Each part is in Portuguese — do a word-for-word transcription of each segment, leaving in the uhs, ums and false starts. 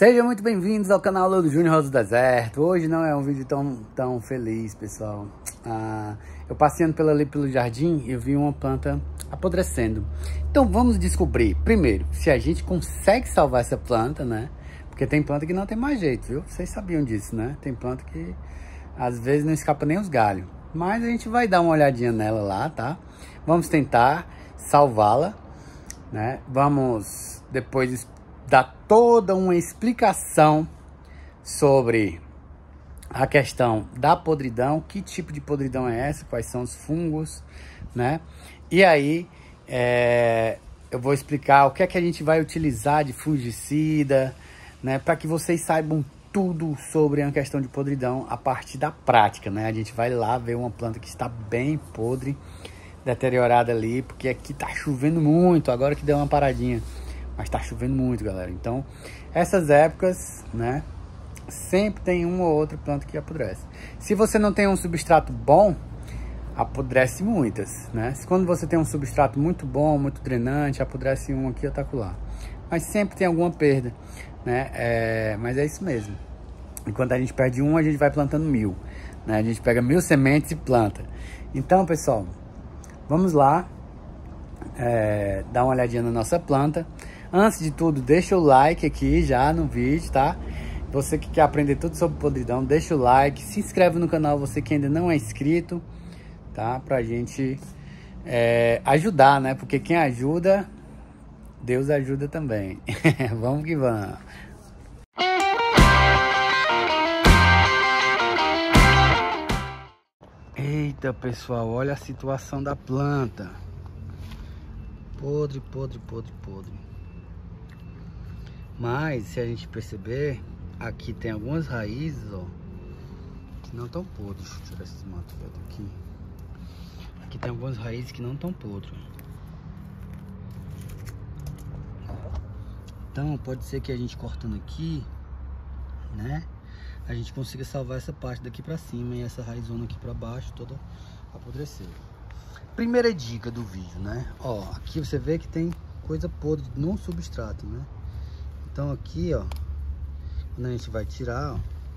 Sejam muito bem-vindos ao canal Lodo Júnior Rosa do Deserto. Hoje não é um vídeo tão, tão feliz, pessoal. Ah, eu passeando pela, ali pelo jardim, eu vi uma planta apodrecendo. Então vamos descobrir, primeiro, se a gente consegue salvar essa planta, né? Porque tem planta que não tem mais jeito, viu? Vocês sabiam disso, né? Tem planta que às vezes não escapa nem os galhos. Mas a gente vai dar uma olhadinha nela lá, tá? Vamos tentar salvá-la, né? Vamos depois dar toda uma explicação sobre a questão da podridão, que tipo de podridão é essa, quais são os fungos, né? E aí é, eu vou explicar o que é que a gente vai utilizar de fungicida, né? Para que vocês saibam tudo sobre a questão de podridão a partir da prática, né? A gente vai lá ver uma planta que está bem podre, deteriorada ali, porque aqui tá chovendo muito, agora que deu uma paradinha. Mas tá chovendo muito, galera. Então, essas épocas, né, sempre tem uma ou outra planta que apodrece. Se você não tem um substrato bom, apodrece muitas, né? Se quando você tem um substrato muito bom, muito drenante, apodrece um aqui ou tá lá. Mas sempre tem alguma perda, né? É, mas é isso mesmo. Enquanto a gente perde um, a gente vai plantando mil, né? A gente pega mil sementes e planta. Então, pessoal, vamos lá, é, dar uma olhadinha na nossa planta. Antes de tudo, deixa o like aqui já no vídeo, tá? Você que quer aprender tudo sobre podridão, deixa o like, se inscreve no canal, você que ainda não é inscrito, tá? Pra gente é, ajudar, né? Porque quem ajuda, Deus ajuda também. Vamos que vamos. Eita, pessoal, olha a situação da planta. Podre, podre, podre, podre. Mas, se a gente perceber, aqui tem algumas raízes, ó, que não estão podres. Deixa eu tirar esses matos velho aqui. Aqui tem algumas raízes que não estão podres. Então, pode ser que a gente cortando aqui, né, a gente consiga salvar essa parte daqui pra cima e essa raizona aqui pra baixo toda apodrecer. Primeira dica do vídeo, né? Ó, aqui você vê que tem coisa podre no substrato, né? Então aqui, ó, quando a gente vai tirar, ó,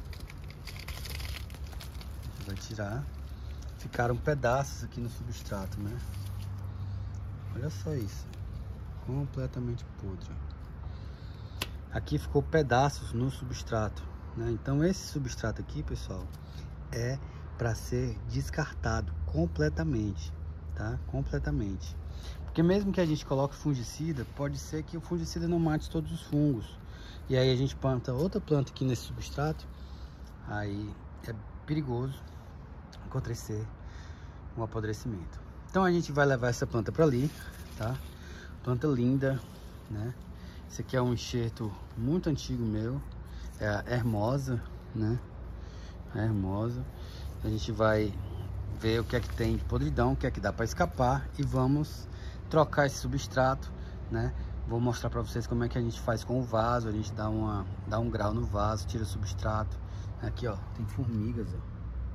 a gente vai tirar, ficaram pedaços aqui no substrato, né? Olha só isso, completamente podre. Aqui ficou pedaços no substrato, né? Então esse substrato aqui, pessoal, é para ser descartado completamente, tá? Completamente. Porque mesmo que a gente coloque fungicida, pode ser que o fungicida não mate todos os fungos. E aí a gente planta outra planta aqui nesse substrato, aí é perigoso acontecer um apodrecimento. Então a gente vai levar essa planta para ali, tá? Planta linda, né? Esse aqui é um enxerto muito antigo meu, é a Hermosa, né? A Hermosa. A gente vai ver o que é que tem de podridão, o que é que dá para escapar e vamos trocar esse substrato, né? Vou mostrar para vocês como é que a gente faz com o vaso. A gente dá uma dá um grau no vaso, tira o substrato. Aqui, ó, tem formigas, ó,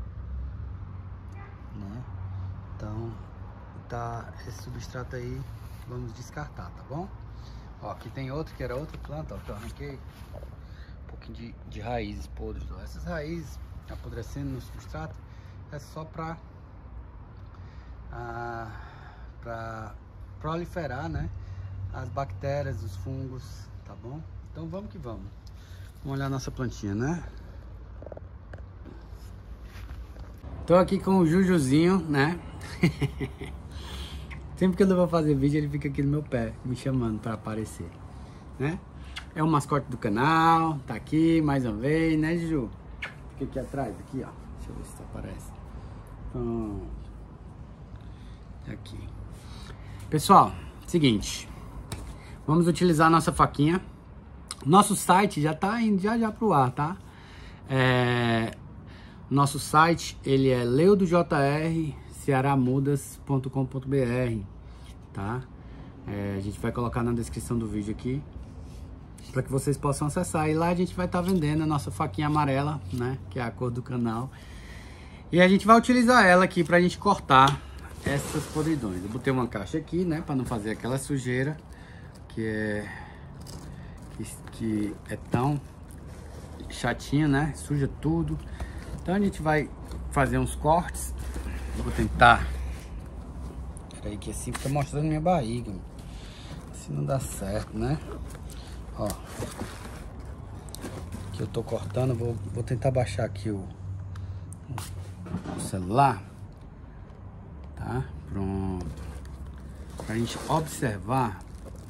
né? Então, tá esse substrato aí, vamos descartar, tá bom? Ó, aqui tem outro que era outra planta, ó, que eu arranquei um pouquinho de, de raízes podres. Ó. Essas raízes apodrecendo no substrato é só para ah, para proliferar, né, as bactérias, os fungos, tá bom? Então vamos que vamos. Vamos olhar a nossa plantinha, né? Tô aqui com o Jujuzinho, né? Sempre que eu vou fazer vídeo, ele fica aqui no meu pé, me chamando para aparecer, né? É o mascote do canal, tá aqui mais uma vez, né, Juju? Fica aqui atrás, aqui, ó. Deixa eu ver se aparece. Pronto. Aqui. Pessoal, seguinte, vamos utilizar a nossa faquinha. Nosso site já tá indo já já pro ar, tá? É, nosso site, ele é leodojr cearamudas ponto com ponto br, tá? É, a gente vai colocar na descrição do vídeo aqui para que vocês possam acessar, e lá a gente vai estar tá vendendo a nossa faquinha amarela, né, que é a cor do canal, e a gente vai utilizar ela aqui pra gente cortar essas podridões. Eu botei uma caixa aqui, né, para não fazer aquela sujeira que é que, que é tão chatinha, né? Suja tudo. Então a gente vai fazer uns cortes. Eu vou tentar. Peraí que assim fica mostrando minha barriga. Assim não dá certo, né? Ó. Que eu tô cortando, vou, vou tentar baixar aqui o, o celular. Tá? Pronto. Pra gente observar,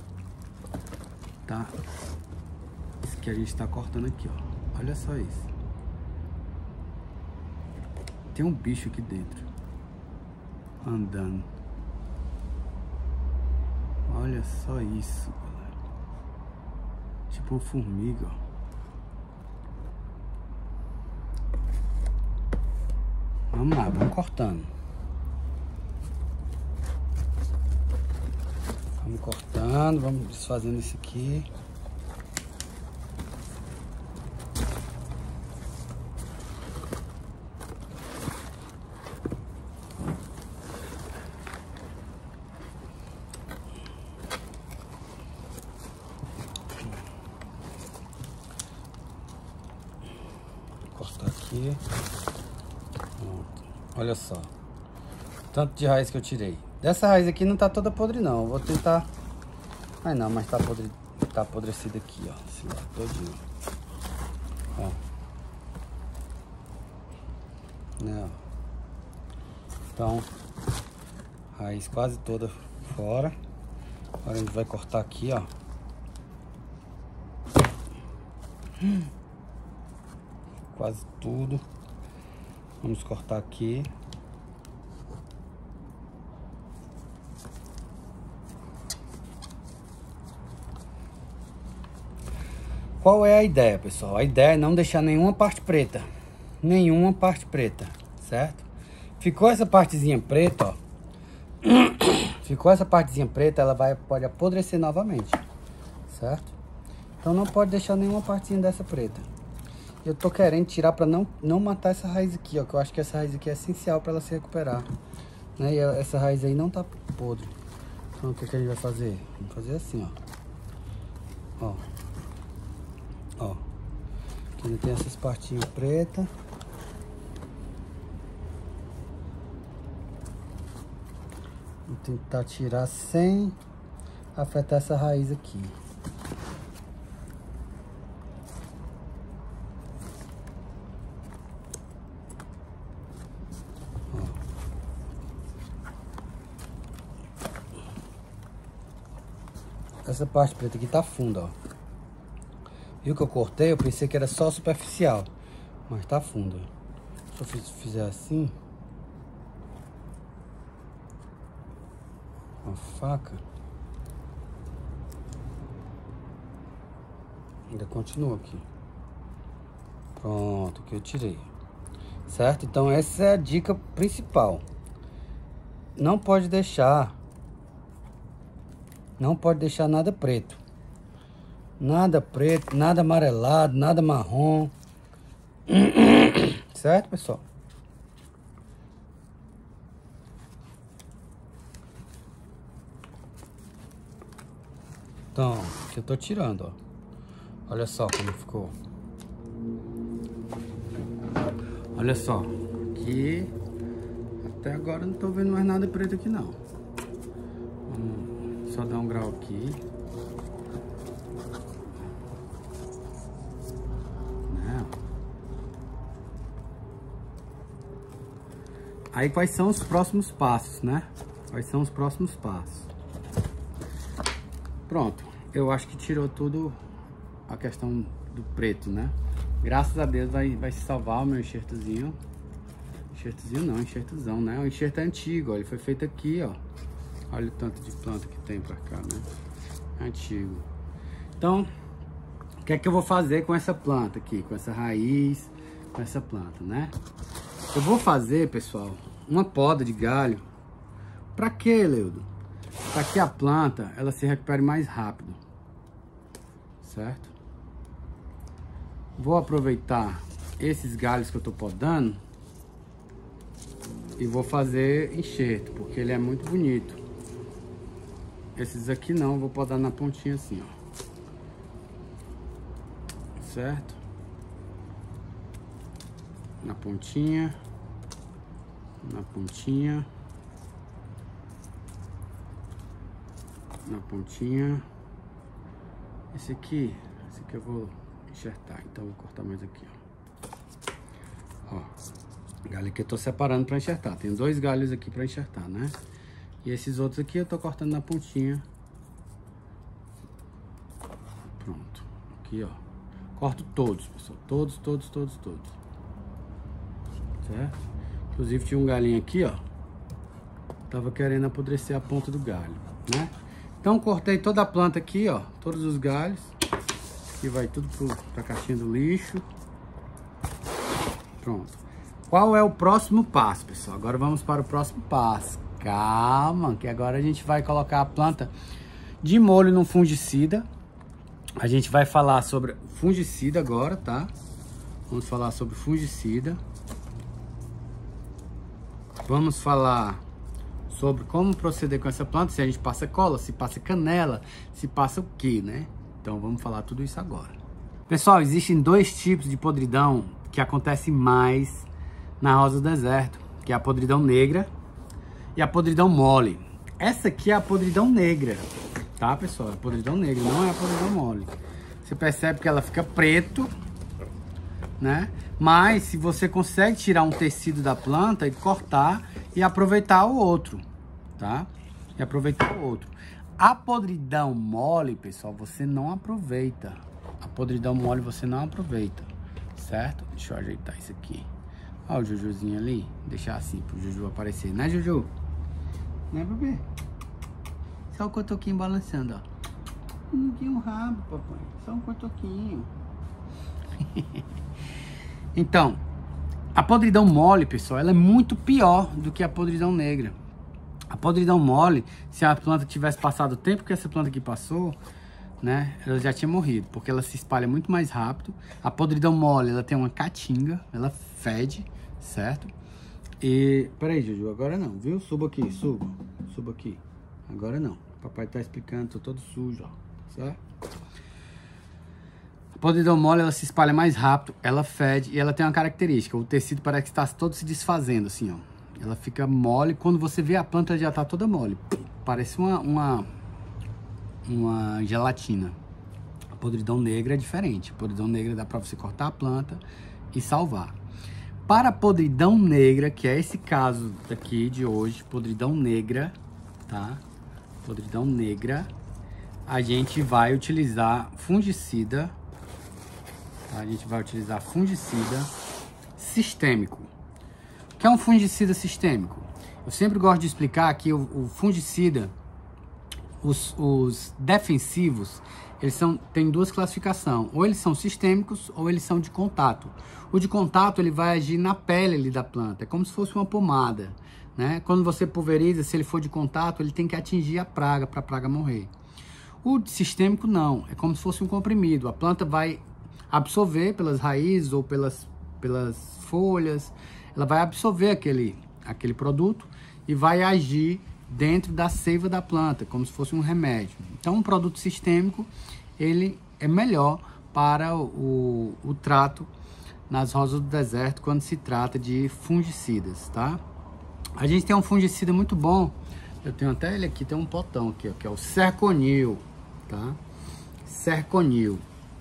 tá? Isso que a gente tá cortando aqui, ó. Olha só isso. Tem um bicho aqui dentro. Andando. Olha só isso, galera. Tipo uma formiga, ó. Vamos lá, vamos cortando. Vamos cortando, vamos desfazendo isso aqui. Vou cortar aqui. Olha só, tanto de raiz que eu tirei. Dessa raiz aqui não tá toda podre não. Eu vou tentar. Ai não, mas tá podre, tá apodrecido aqui, ó. Esse lado todinho. Ó. Né, ó. Então, raiz quase toda fora. Agora a gente vai cortar aqui, ó. Quase tudo. Vamos cortar aqui. Qual é a ideia, pessoal? A ideia é não deixar nenhuma parte preta. Nenhuma parte preta, certo? Ficou essa partezinha preta, ó. Ficou essa partezinha preta, ela vai, pode apodrecer novamente, certo? Então não pode deixar nenhuma partezinha dessa preta. Eu tô querendo tirar para não, não matar essa raiz aqui, ó. Que eu acho que essa raiz aqui é essencial para ela se recuperar, né? E essa raiz aí não tá podre. Então o que, que a gente vai fazer? Vamos fazer assim, ó. Ó. Ó. Aqui ainda tem essas partinhas pretas. Vou tentar tirar sem afetar essa raiz aqui. Essa parte preta aqui tá funda, ó. Viu que eu cortei? Eu pensei que era só superficial, mas tá funda. Se eu fizer assim, com a faca, ainda continua aqui. Pronto, que eu tirei. Certo? Então essa é a dica principal. Não pode deixar Não pode deixar nada preto. Nada preto, nada amarelado, nada marrom. Certo, pessoal? Então, que eu tô tirando, ó. Olha só como ficou. Olha só. Aqui, até agora não tô vendo mais nada preto aqui, não. Vamos só dar um grau aqui. Aí quais são os próximos passos, né? Quais são os próximos passos? Pronto, eu acho que tirou tudo a questão do preto, né? Graças a Deus vai, vai se salvar o meu enxertozinho. Enxertozinho não, enxertozão, né? O enxerto é antigo, ó, ele foi feito aqui, ó. Olha o tanto de planta que tem pra cá, né? Antigo. Então, o que é que eu vou fazer com essa planta aqui? Com essa raiz, com essa planta, né? Eu vou fazer, pessoal, uma poda de galho. Pra quê, Leudo? Para que a planta ela se recupere mais rápido, certo? Vou aproveitar esses galhos que eu tô podando e vou fazer enxerto, porque ele é muito bonito. Esses aqui não, vou podar na pontinha assim, ó. Certo? na pontinha, na pontinha, na pontinha. Esse aqui, esse aqui eu vou enxertar, então eu vou cortar mais aqui, ó. Ó, galho que eu tô separando para enxertar. Tem dois galhos aqui para enxertar, né? E esses outros aqui eu tô cortando na pontinha. Pronto. Aqui, ó. Corto todos, pessoal. Todos, todos, todos, todos. Certo? Inclusive tinha um galinho aqui, ó. Tava querendo apodrecer a ponta do galho, né? Então cortei toda a planta aqui, ó. Todos os galhos. Aqui vai tudo pro, pra caixinha do lixo. Pronto. Qual é o próximo passo, pessoal? Agora vamos para o próximo passo. Calma, que agora a gente vai colocar a planta de molho no fungicida. A gente vai falar sobre fungicida agora, tá? Vamos falar sobre fungicida. Vamos falar sobre como proceder com essa planta, se a gente passa cola, se passa canela, se passa o que, né? Então vamos falar tudo isso agora. Pessoal, existem dois tipos de podridão que acontecem mais na rosa do deserto, que é a podridão negra e a podridão mole. Essa aqui é a podridão negra, tá, pessoal? É a podridão negra, não é a podridão mole. Você percebe que ela fica preto, né? Mas se você consegue tirar um tecido da planta e cortar e aproveitar o outro, tá? E aproveitar o outro. A podridão mole, pessoal, você não aproveita. A podridão mole você não aproveita, certo? Deixa eu ajeitar isso aqui. Olha o Jujuzinho ali. Deixar assim pro Juju aparecer, né, Juju? Né, bebê? Só o cotoquinho balançando, ó. Não tinha um rabo, papai. Só um cotoquinho. Então, a podridão mole, pessoal, ela é muito pior do que a podridão negra. A podridão mole, se a planta tivesse passado o tempo que essa planta aqui passou, né, ela já tinha morrido, porque ela se espalha muito mais rápido. A podridão mole, ela tem uma caatinga, ela fede, certo? E, peraí, Juju, agora não, viu? Suba aqui, suba, suba aqui. Agora não, papai tá explicando, tô todo sujo, ó, certo? A podridão mole, ela se espalha mais rápido, ela fede e ela tem uma característica, o tecido parece que está todo se desfazendo, assim, ó. Ela fica mole, quando você vê a planta já tá toda mole, parece uma, uma, uma gelatina. A podridão negra é diferente, a podridão negra dá para você cortar a planta e salvar. Para a podridão negra, que é esse caso daqui de hoje, podridão negra, tá? Podridão negra, a gente vai utilizar fungicida, tá? A gente vai utilizar fungicida sistêmico. O que é um fungicida sistêmico? Eu sempre gosto de explicar que o, o fungicida, os, os defensivos, eles são, tem duas classificações, ou eles são sistêmicos ou eles são de contato. O de contato, ele vai agir na pele ali da planta, é como se fosse uma pomada, né? Quando você pulveriza, se ele for de contato, ele tem que atingir a praga para a praga morrer. O sistêmico não, é como se fosse um comprimido, a planta vai absorver pelas raízes ou pelas, pelas folhas, ela vai absorver aquele, aquele produto e vai agir dentro da seiva da planta, como se fosse um remédio. Então, um produto sistêmico, ele é melhor para o, o trato nas rosas do deserto, quando se trata de fungicidas, tá? A gente tem um fungicida muito bom, eu tenho até ele aqui, tem um potão aqui, ó, que é o Cerconil, tá? Cerconil,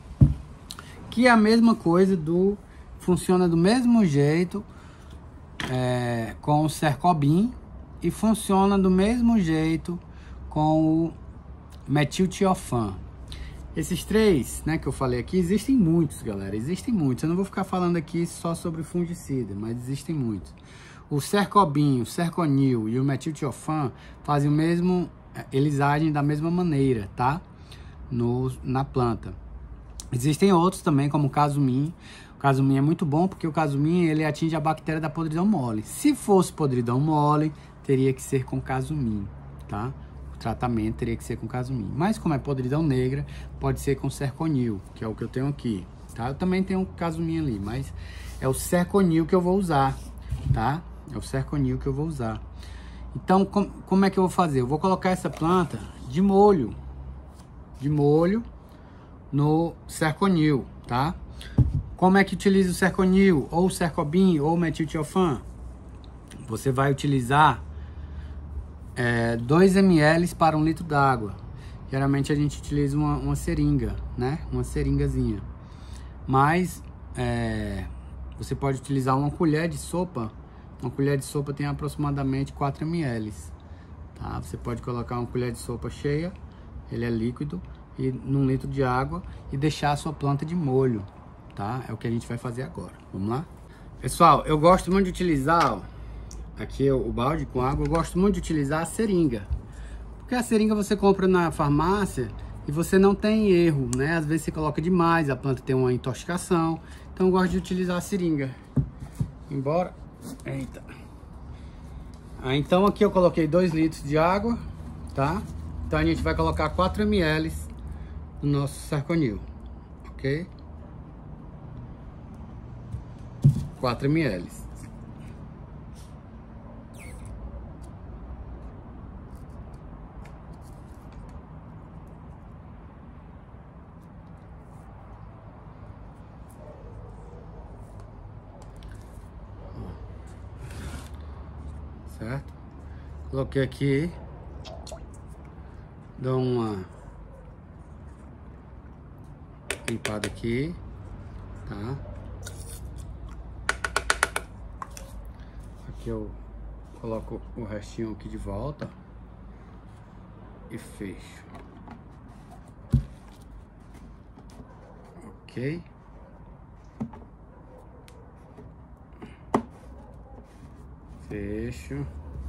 que é a mesma coisa do, funciona do mesmo jeito é, com o Cercobin, e funciona do mesmo jeito com o metiltiofan. Esses três, né, que eu falei aqui, existem muitos, galera, existem muitos. Eu não vou ficar falando aqui só sobre fungicida, mas existem muitos. O Cercobin, o Cerconil e o metiltiofan fazem o mesmo, eles agem da mesma maneira, tá? No, na planta. Existem outros também, como o Casumim. O Casumim é muito bom porque o Casumim, ele atinge a bactéria da podridão mole. Se fosse podridão mole, teria que ser com Casumim, tá? O tratamento teria que ser com Casumim. Mas como é podridão negra, pode ser com Cerconil, que é o que eu tenho aqui, tá? Eu também tenho um Casumim ali, mas é o Cerconil que eu vou usar, tá? É o Cerconil que eu vou usar. Então, com, como é que eu vou fazer? Eu vou colocar essa planta de molho, de molho no Cerconil, tá? Como é que utiliza o Cerconil, ou o Cercobin, ou o metiltiofan? Você vai utilizar é, dois mililitros para um litro d'água. Geralmente a gente utiliza uma, uma seringa, né? Uma seringazinha. Mas é, você pode utilizar uma colher de sopa. Uma colher de sopa tem aproximadamente quatro mililitros. Tá? Você pode colocar uma colher de sopa cheia, ele é líquido, e num litro de água e deixar a sua planta de molho. Tá? É o que a gente vai fazer agora. Vamos lá? Pessoal, eu gosto muito de utilizar, ó, aqui o balde com água, eu gosto muito de utilizar a seringa. Porque a seringa você compra na farmácia e você não tem erro, né? Às vezes você coloca demais, a planta tem uma intoxicação. Então eu gosto de utilizar a seringa. Embora... Eita. Ah, então aqui eu coloquei dois litros de água, tá? Então a gente vai colocar quatro mililitros no nosso Cerconil, ok? quatro mililitros. Certo? Coloquei aqui. Dou uma limpada aqui, tá? Aqui eu coloco o restinho aqui de volta e fecho. Ok? Fecho.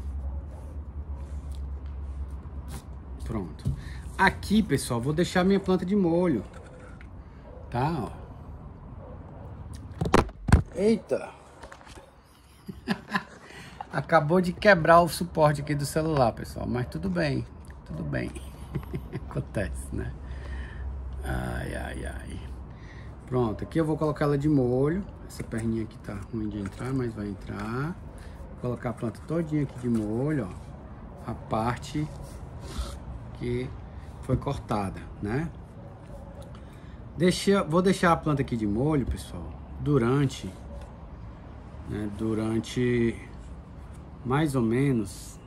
Pronto. Aqui, pessoal, vou deixar minha planta de molho. Tá, ó. Eita! Acabou de quebrar o suporte aqui do celular, pessoal. Mas tudo bem. Tudo bem. Acontece, né? Ai, ai, ai. Pronto. Aqui eu vou colocar ela de molho. Essa perninha aqui tá ruim de entrar, mas vai entrar. Vou colocar a planta todinha aqui de molho, ó. A parte que foi cortada, né? Deixa, vou deixar a planta aqui de molho, pessoal, durante, né, durante mais ou menos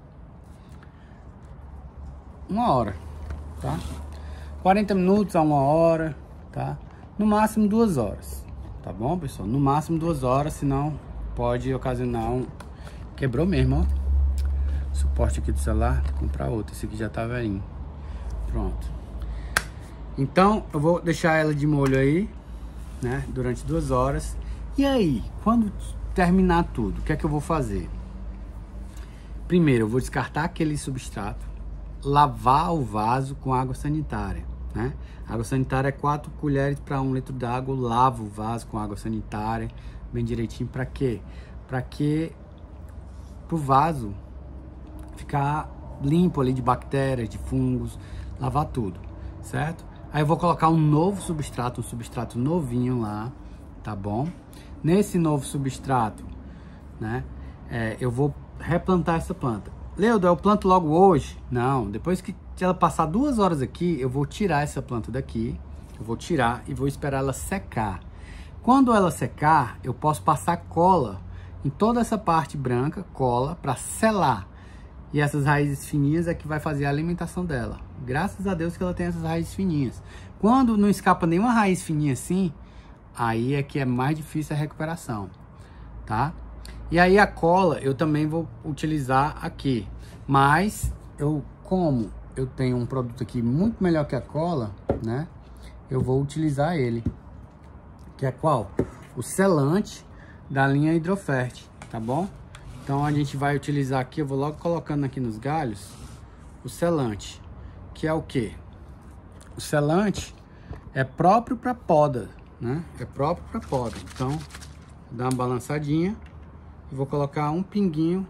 uma hora, tá? quarenta minutos a uma hora, tá? No máximo duas horas, tá bom, pessoal? No máximo duas horas, senão pode ocasionar um... Quebrou mesmo, ó. Suporte aqui do celular, vou comprar outro. Esse aqui já tá velhinho. Pronto. Então, eu vou deixar ela de molho aí, né? Durante duas horas. E aí, quando terminar tudo, o que é que eu vou fazer? Primeiro, eu vou descartar aquele substrato, lavar o vaso com água sanitária, né? Água sanitária é quatro colheres para um litro d'água. Lavo o vaso com água sanitária, bem direitinho. Para quê? Para que pro vaso ficar limpo ali de bactérias, de fungos, lavar tudo, certo? Aí eu vou colocar um novo substrato, um substrato novinho lá, tá bom? Nesse novo substrato, né, é, eu vou replantar essa planta. Leudo, eu planto logo hoje? Não, depois que ela passar duas horas aqui, eu vou tirar essa planta daqui, eu vou tirar e vou esperar ela secar. Quando ela secar, eu posso passar cola em toda essa parte branca, cola, para selar. E essas raízes fininhas é que vai fazer a alimentação dela. Graças a Deus que ela tem essas raízes fininhas. Quando não escapa nenhuma raiz fininha assim, aí é que é mais difícil a recuperação, tá? E aí a cola eu também vou utilizar aqui. Mas eu, como eu tenho um produto aqui muito melhor que a cola, né? Eu vou utilizar ele. Que é qual? O selante da linha Hidrofert, tá bom? Então a gente vai utilizar aqui, eu vou logo colocando aqui nos galhos, o selante, que é o que? O selante é próprio para poda, né? É próprio para poda. Então, vou dar uma balançadinha e vou colocar um pinguinho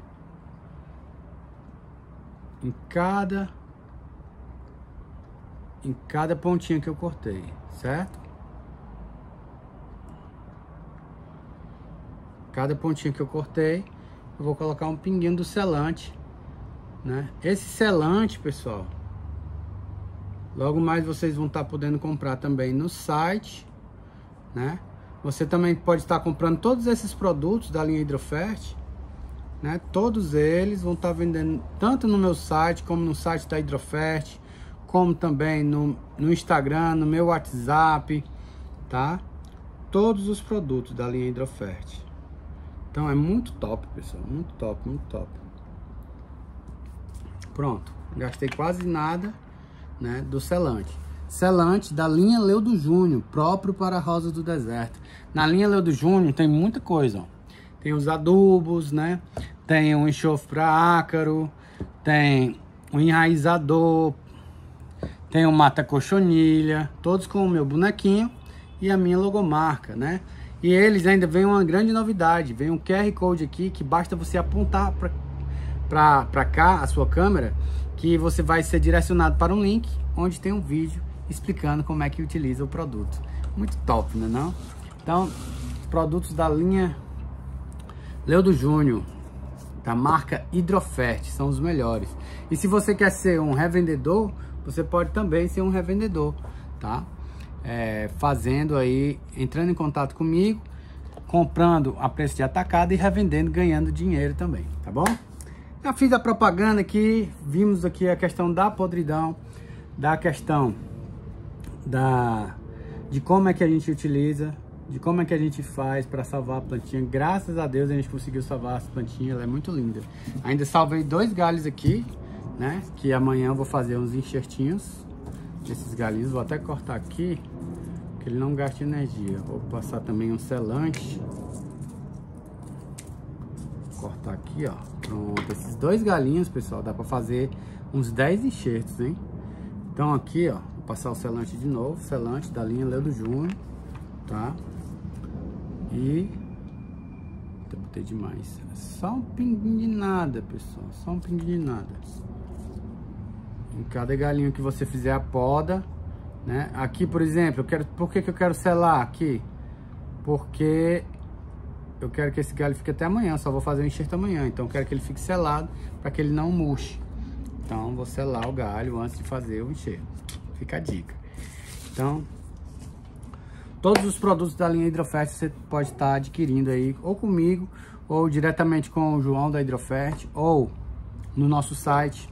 em cada em cada pontinha que eu cortei, certo? Cada pontinha que eu cortei, eu vou colocar um pinguinho do selante, né? Esse selante, pessoal, logo mais vocês vão estar podendo comprar também no site, né? Você também pode estar comprando todos esses produtos da linha Hidrofert, né? Todos eles vão estar vendendo tanto no meu site, como no site da Hidrofert, como também no, no Instagram, no meu WhatsApp, tá? Todos os produtos da linha Hidrofert. Então é muito top, pessoal, muito top, muito top. Pronto, gastei quase nada, né, do selante. Selante da linha Leudo Júnior, próprio para rosas do deserto. Na linha Leudo Júnior tem muita coisa, ó. Tem os adubos, né? Tem o enxofre para ácaro, tem o enraizador, tem o mata cochonilha, todos com o meu bonequinho e a minha logomarca, né? E eles ainda vem uma grande novidade, vem um Q R Code aqui que basta você apontar para para cá a sua câmera, que você vai ser direcionado para um link onde tem um vídeo explicando como é que utiliza o produto. Muito top, né não? Então, produtos da linha Leudo Júnior, da marca Hidrofert, são os melhores. E se você quer ser um revendedor, você pode também ser um revendedor, tá? É, fazendo aí, entrando em contato comigo, comprando a preço de atacado e revendendo, ganhando dinheiro também, tá bom? Já fiz a propaganda aqui, vimos aqui a questão da podridão, da questão da, de como é que a gente utiliza, de como é que a gente faz para salvar a plantinha. Graças a Deus a gente conseguiu salvar essa plantinha, ela é muito linda. Ainda salvei dois galhos aqui, né? Que amanhã eu vou fazer uns enxertinhos desses galinhos. Vou até cortar aqui, que ele não gasta energia. Vou passar também um selante. Vou cortar aqui, ó. Pronto, esses dois galinhos, pessoal, dá para fazer uns dez enxertos, hein? Então aqui, ó, vou passar o selante de novo, selante da linha Leudo Júnior, tá? E eu botei demais. Só um pinguinho de nada, pessoal. Só um pinguinho de nada. Em cada galinho que você fizer a poda, né? Aqui, por exemplo, eu quero. Por que que eu quero selar aqui? Porque eu quero que esse galho fique até amanhã. Só vou fazer o enxerto amanhã. Então eu quero que ele fique selado para que ele não murche. Então vou selar o galho antes de fazer o enxerto. Fica a dica. Então, todos os produtos da linha Hidrofert você pode estar adquirindo aí, ou comigo, ou diretamente com o João da Hidrofert, ou no nosso site,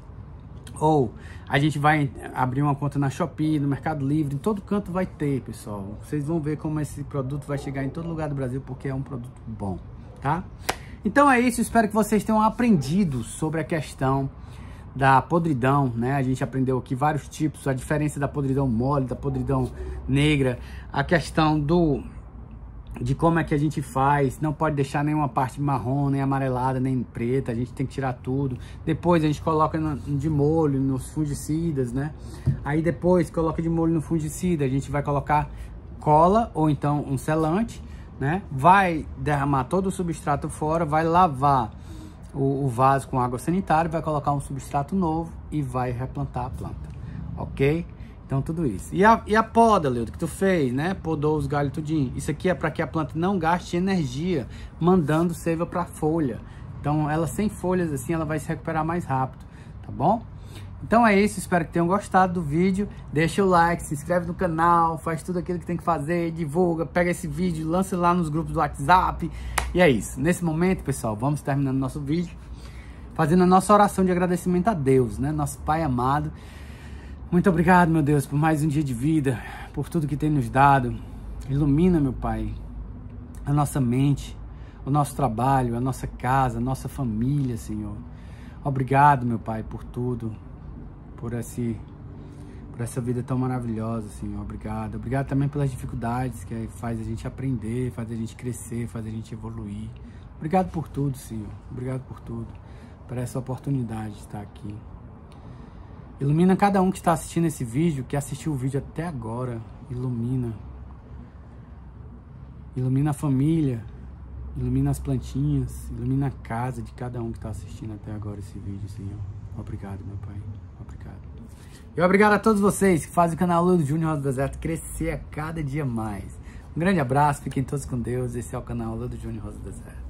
ou a gente vai abrir uma conta na Shopee, no Mercado Livre, em todo canto vai ter, pessoal. Vocês vão ver como esse produto vai chegar em todo lugar do Brasil, porque é um produto bom, tá? Então é isso, espero que vocês tenham aprendido sobre a questão da podridão, né? A gente aprendeu aqui vários tipos, a diferença da podridão mole, da podridão negra, a questão do de como é que a gente faz. Não pode deixar nenhuma parte marrom, nem amarelada, nem preta, a gente tem que tirar tudo. Depois a gente coloca no, de molho nos fungicidas, né? Aí depois coloca de molho no fungicida, a gente vai colocar cola ou então um selante, né? Vai derramar todo o substrato fora, vai lavar O, o vaso com água sanitária, vai colocar um substrato novo e vai replantar a planta, ok? Então tudo isso. E a, e a poda, Leudo, que tu fez, né? Podou os galhos tudinho. Isso aqui é para que a planta não gaste energia mandando seiva para folha. Então ela sem folhas assim, ela vai se recuperar mais rápido, tá bom? Então é isso, espero que tenham gostado do vídeo. Deixa o like, se inscreve no canal, faz tudo aquilo que tem que fazer, divulga, pega esse vídeo, lança lá nos grupos do WhatsApp. E é isso. Nesse momento, pessoal, vamos terminando nosso vídeo, fazendo a nossa oração de agradecimento a Deus, né? Nosso Pai amado. Muito obrigado, meu Deus, por mais um dia de vida, por tudo que tem nos dado. Ilumina, meu Pai, a nossa mente, o nosso trabalho, a nossa casa, a nossa família, Senhor. Obrigado, meu Pai, por tudo. Por, esse, por essa vida tão maravilhosa, Senhor. Obrigado. Obrigado também pelas dificuldades que faz a gente aprender, faz a gente crescer, faz a gente evoluir. Obrigado por tudo, Senhor. Obrigado por tudo. Por essa oportunidade de estar aqui. Ilumina cada um que está assistindo esse vídeo, que assistiu o vídeo até agora. Ilumina. Ilumina a família. Ilumina as plantinhas. Ilumina a casa de cada um que está assistindo até agora esse vídeo, Senhor. Obrigado, meu Pai. Obrigado. E obrigado a todos vocês que fazem o canal Leudo Júnior Rosa do Deserto crescer a cada dia mais. Um grande abraço, fiquem todos com Deus. Esse é o canal Leudo Júnior Rosa do Deserto.